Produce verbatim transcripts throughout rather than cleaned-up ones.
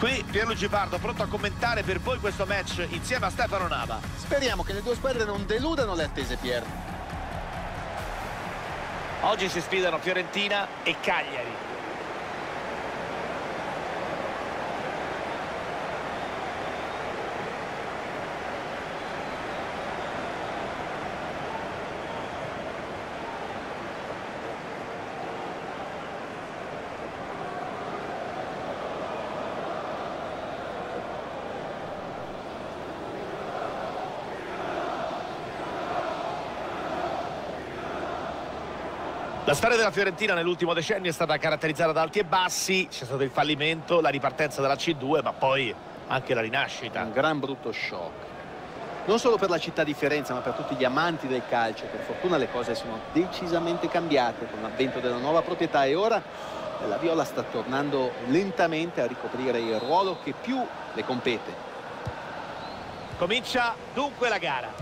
Qui Pierluigi Pardo pronto a commentare per voi questo match insieme a Stefano Nava. Speriamo che le due squadre non deludano le attese, Pier. Oggi si sfidano Fiorentina e Cagliari. La storia della Fiorentina nell'ultimo decennio è stata caratterizzata da alti e bassi, c'è stato il fallimento, la ripartenza dalla C due, ma poi anche la rinascita. Un gran brutto shock. Non solo per la città di Firenze, ma per tutti gli amanti del calcio. Per fortuna le cose sono decisamente cambiate con l'avvento della nuova proprietà e ora la Viola sta tornando lentamente a ricoprire il ruolo che più le compete. Comincia dunque la gara.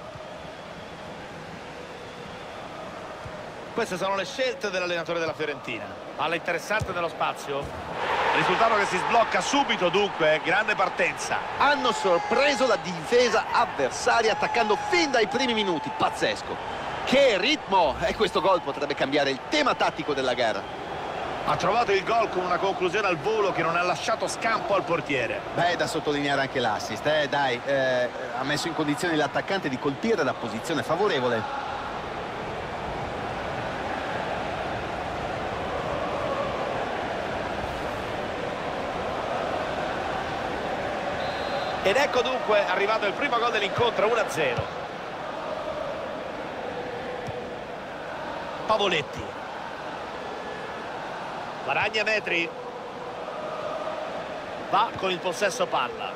Queste sono le scelte dell'allenatore della Fiorentina. Palla interessante nello spazio. Risultato che si sblocca subito dunque, grande partenza. Hanno sorpreso la difesa avversaria attaccando fin dai primi minuti, pazzesco. Che ritmo! E questo gol potrebbe cambiare il tema tattico della gara. Ha trovato il gol con una conclusione al volo che non ha lasciato scampo al portiere. Beh, da sottolineare anche l'assist, eh, dai, eh, ha messo in condizione l'attaccante di colpire da posizione favorevole. Ed ecco dunque arrivato il primo gol dell'incontro, uno a zero. Pavoletti. Guadagna metri. Va con il possesso palla.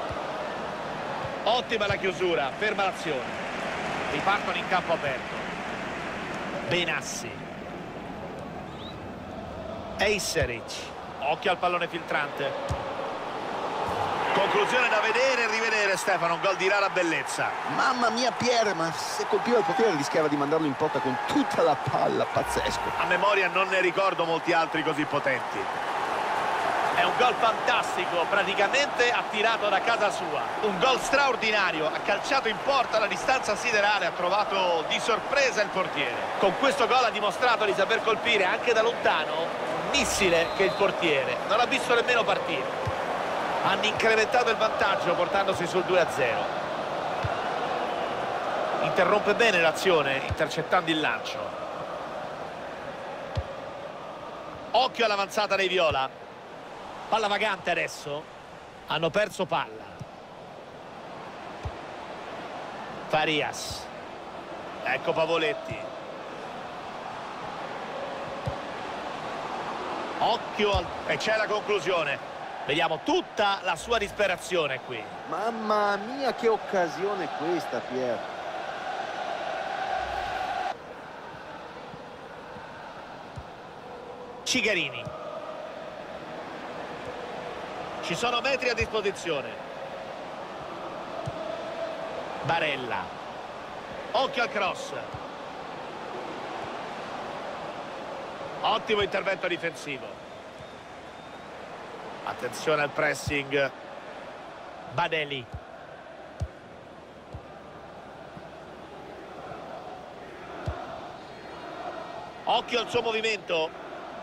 Ottima la chiusura, ferma l'azione. Ripartono in campo aperto. Benassi. Eisseric. Occhio al pallone filtrante. Conclusione da vedere e rivedere, Stefano, un gol di rara bellezza. Mamma mia, Pier, ma se colpiva il portiere rischiava di mandarlo in porta con tutta la palla, pazzesco. A memoria non ne ricordo molti altri così potenti. È un gol fantastico, praticamente attirato da casa sua. Un gol straordinario, ha calciato in porta la distanza siderale, ha trovato di sorpresa il portiere. Con questo gol ha dimostrato di saper colpire anche da lontano un missile che il portiere non ha visto nemmeno partire. Hanno incrementato il vantaggio portandosi sul due a zero. Interrompe bene l'azione intercettando il lancio. Occhio all'avanzata dei Viola. Palla vagante adesso. Hanno perso palla. Farias. Ecco Pavoletti. Occhio al... e c'è la conclusione. Vediamo tutta la sua disperazione qui. Mamma mia, che occasione questa, Pier. Cigarini. Ci sono metri a disposizione. Barella. Occhio al cross. Ottimo intervento difensivo. Attenzione al pressing. Badeli. Occhio al suo movimento.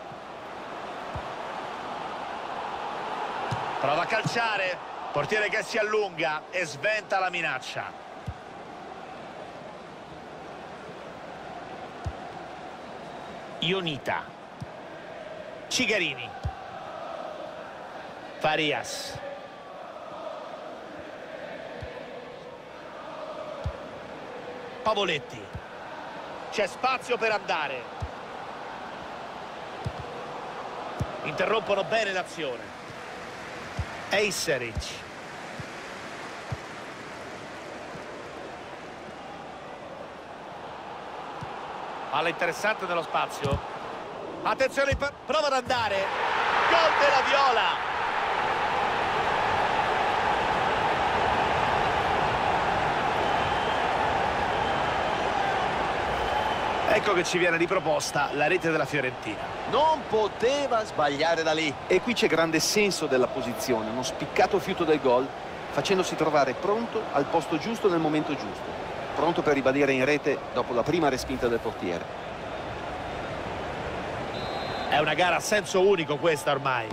Prova a calciare. Portiere che si allunga e sventa la minaccia. Ionita. Cigarini. Farias. Pavoletti. C'è spazio per andare. Interrompono bene l'azione. Eisseric. Palla interessante nello spazio. Attenzione, prova ad andare. Gol della Viola. Ecco che ci viene riproposta la rete della Fiorentina. Non poteva sbagliare da lì. E qui c'è grande senso della posizione, uno spiccato fiuto del gol, facendosi trovare pronto al posto giusto nel momento giusto. Pronto per ribadire in rete dopo la prima respinta del portiere. È una gara a senso unico questa ormai.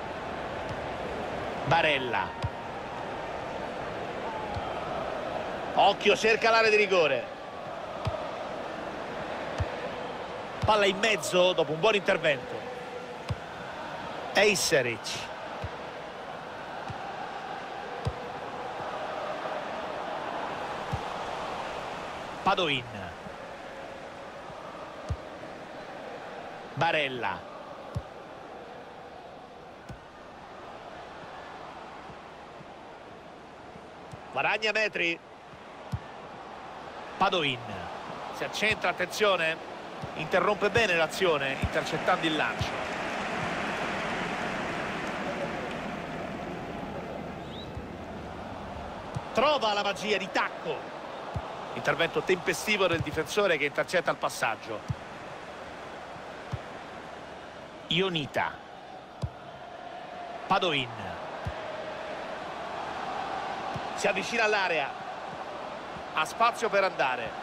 Barella. Occhio, cerca l'area di rigore. Palla in mezzo dopo un buon intervento. Eisseric. Padoin. Barella. Guadagna metri. Padoin. Si accentra, attenzione. Interrompe bene l'azione, intercettando il lancio. Trova la magia di tacco. Intervento tempestivo del difensore che intercetta il passaggio. Ionita. Padoin. Si avvicina all'area. Ha spazio per andare.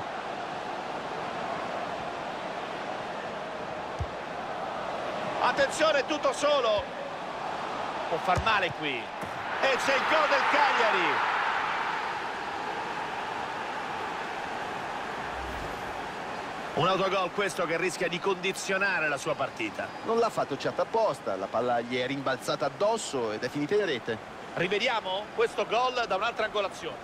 Attenzione, tutto solo. Può far male qui. E c'è il gol del Cagliari. Un autogol questo che rischia di condizionare la sua partita. Non l'ha fatto certo apposta, la palla gli è rimbalzata addosso ed è finita in rete. Rivediamo questo gol da un'altra angolazione.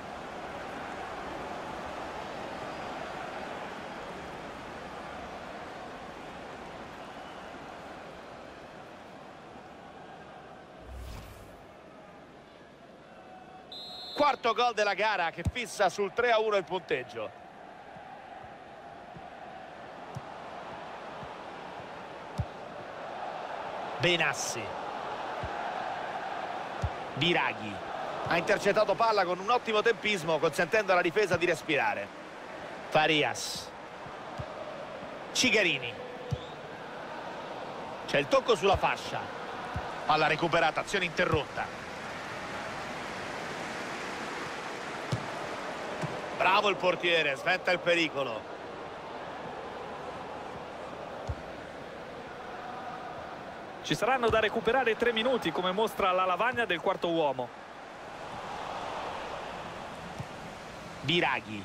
Quarto gol della gara che fissa sul tre a uno il punteggio. Benassi. Biraghi. Ha intercettato palla con un ottimo tempismo, consentendo alla difesa di respirare. Farias. Cigarini. C'è il tocco sulla fascia. Palla recuperata, azione interrotta. Bravo il portiere, sventa il pericolo. Ci saranno da recuperare tre minuti, come mostra la lavagna del quarto uomo. Biraghi.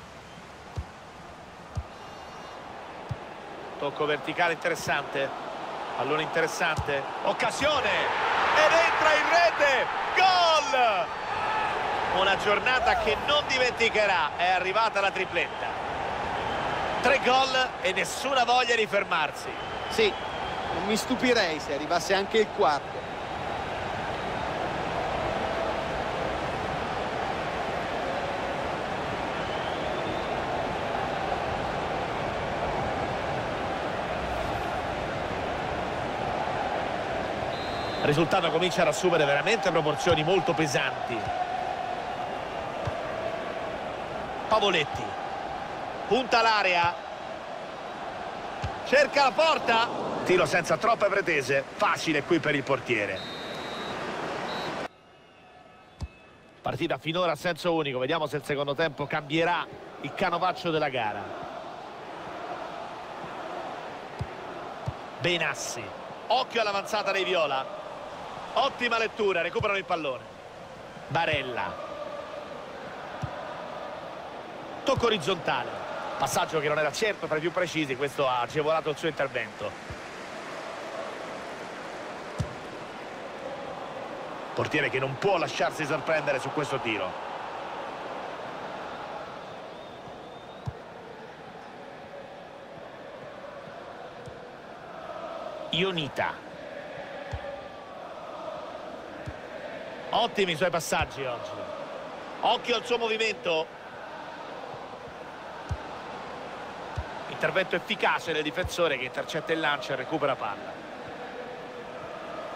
Tocco verticale interessante. Pallone interessante. Occasione! Ed entra in rete! Gol! Una giornata che non dimenticherà. È arrivata la tripletta. Tre gol e nessuna voglia di fermarsi. Sì, non mi stupirei se arrivasse anche il quarto. Il risultato comincia ad assumere veramente proporzioni molto pesanti. Pavoletti. Punta l'area. Cerca la porta. Tiro senza troppe pretese. Facile qui per il portiere. Partita finora a senso unico. Vediamo se il secondo tempo cambierà il canovaccio della gara. Benassi. Occhio all'avanzata dei viola. Ottima lettura, recuperano il pallone. Barella. Tocco orizzontale. Passaggio che non era certo tra i più precisi, questo ha agevolato il suo intervento. Portiere che non può lasciarsi sorprendere su questo tiro. Ionita. Ottimi i suoi passaggi oggi. Occhio al suo movimento. Intervento efficace del difensore che intercetta il lancio e recupera palla.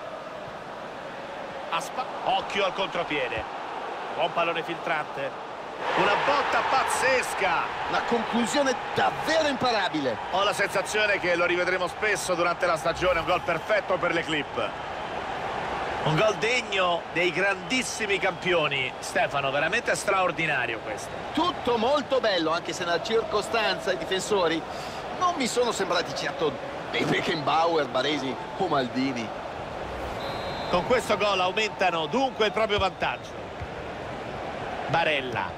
Aspa Occhio al contropiede. Buon pallone filtrante. Una botta pazzesca. Una conclusione davvero imparabile. Ho la sensazione che lo rivedremo spesso durante la stagione. Un gol perfetto per le Clip. Un gol degno dei grandissimi campioni. Stefano, veramente straordinario questo. Tutto molto bello, anche se nella circostanza i difensori non mi sono sembrati certo dei Beckenbauer, Baresi o Maldini. Con questo gol aumentano dunque il proprio vantaggio. Barella.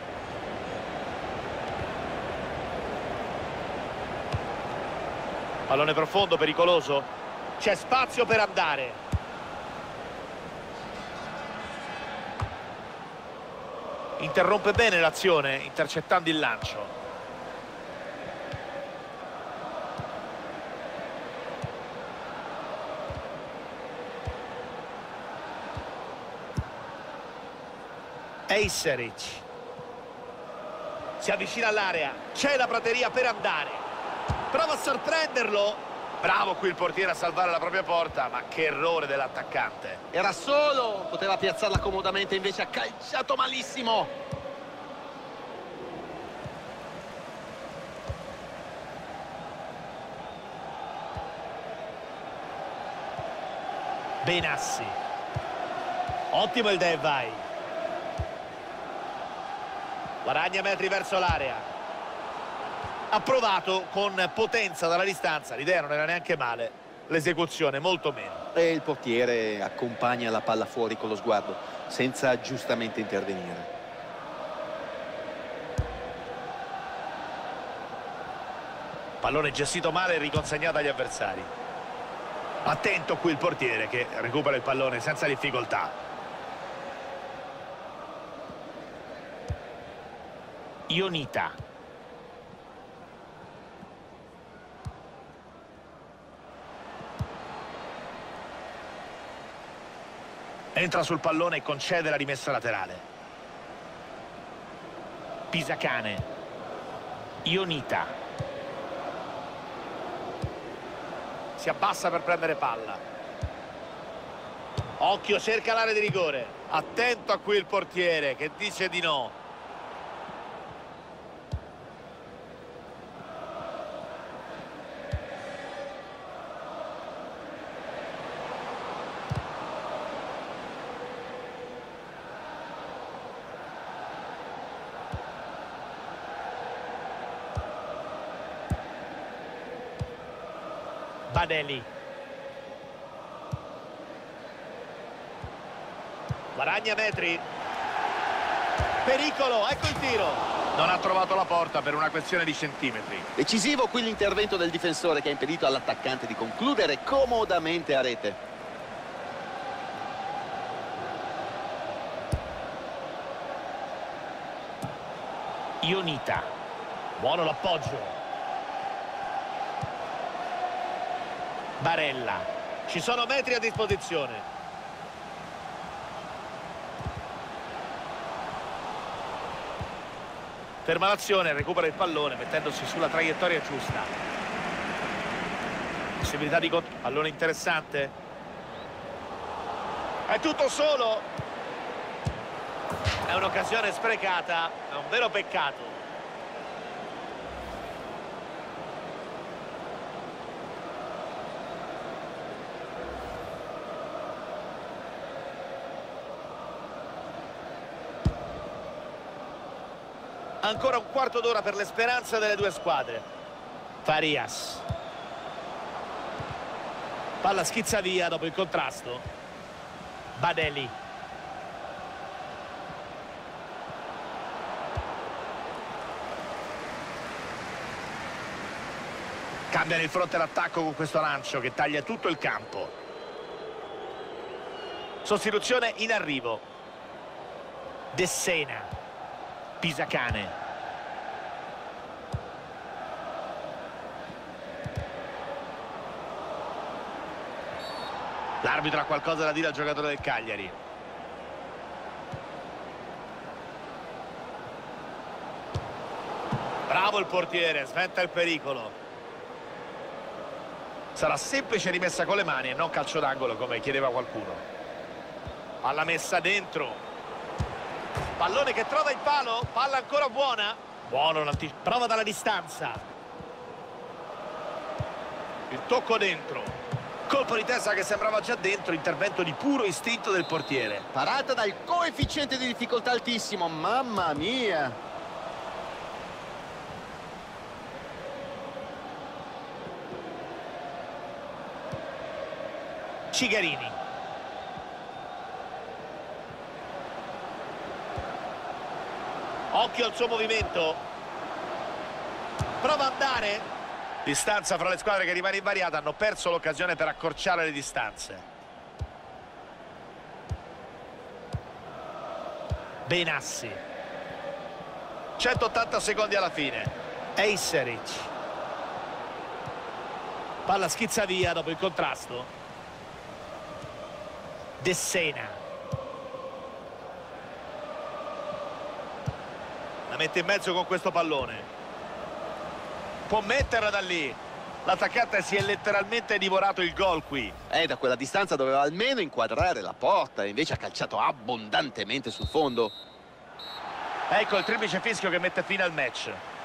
Pallone profondo, pericoloso. C'è spazio per andare. Interrompe bene l'azione, intercettando il lancio. Eiseric. Si avvicina all'area. C'è la prateria per andare. Prova a sorprenderlo. Bravo qui il portiere a salvare la propria porta, ma che errore dell'attaccante. Era solo, poteva piazzarla comodamente, invece ha calciato malissimo. Benassi. Ottimo il Devai. Guadagna metri verso l'area. Ha provato con potenza dalla distanza, l'idea non era neanche male, l'esecuzione molto meno. E il portiere accompagna la palla fuori con lo sguardo, senza giustamente intervenire. Pallone gestito male e riconsegnato agli avversari. Attento qui il portiere che recupera il pallone senza difficoltà. Ionita. Entra sul pallone e concede la rimessa laterale. Pisacane. Ionita. Si abbassa per prendere palla. Occhio, cerca l'area di rigore. Attento a qui il portiere che dice di no. Badeli. Guadagna metri. Pericolo, ecco il tiro. Non ha trovato la porta per una questione di centimetri. Decisivo qui l'intervento del difensore che ha impedito all'attaccante di concludere comodamente a rete. Ionita. Buono l'appoggio. Barella. Ci sono metri a disposizione. Ferma l'azione, recupera il pallone mettendosi sulla traiettoria giusta. Possibilità di pallone interessante. È tutto solo. È un'occasione sprecata, è un vero peccato. Ancora un quarto d'ora per le speranze delle due squadre. Farias. Palla schizza via dopo il contrasto. Badeli. Cambiano il fronte d'attacco con questo lancio che taglia tutto il campo. Sostituzione in arrivo. Dessena. Pisacane. L'arbitro ha qualcosa da dire al giocatore del Cagliari. Bravo il portiere, sventa il pericolo. Sarà semplice rimessa con le mani e non calcio d'angolo come chiedeva qualcuno. Palla messa dentro. Pallone che trova il palo, palla ancora buona. Buono l'anticipo, prova dalla distanza. Il tocco dentro. Colpo di testa che sembrava già dentro, intervento di puro istinto del portiere. Parata dal coefficiente di difficoltà altissimo, mamma mia! Cigarini. Occhio al suo movimento. Prova ad andare. Distanza fra le squadre che rimane invariata, hanno perso l'occasione per accorciare le distanze. Benassi. centottanta secondi alla fine. Eiseric. Palla schizza via dopo il contrasto. De Sena. La mette in mezzo con questo pallone. Può metterla da lì. L'attaccante si è letteralmente divorato il gol qui. Eh, da quella distanza doveva almeno inquadrare la porta, invece ha calciato abbondantemente sul fondo. Ecco il triplice fischio che mette fine al match.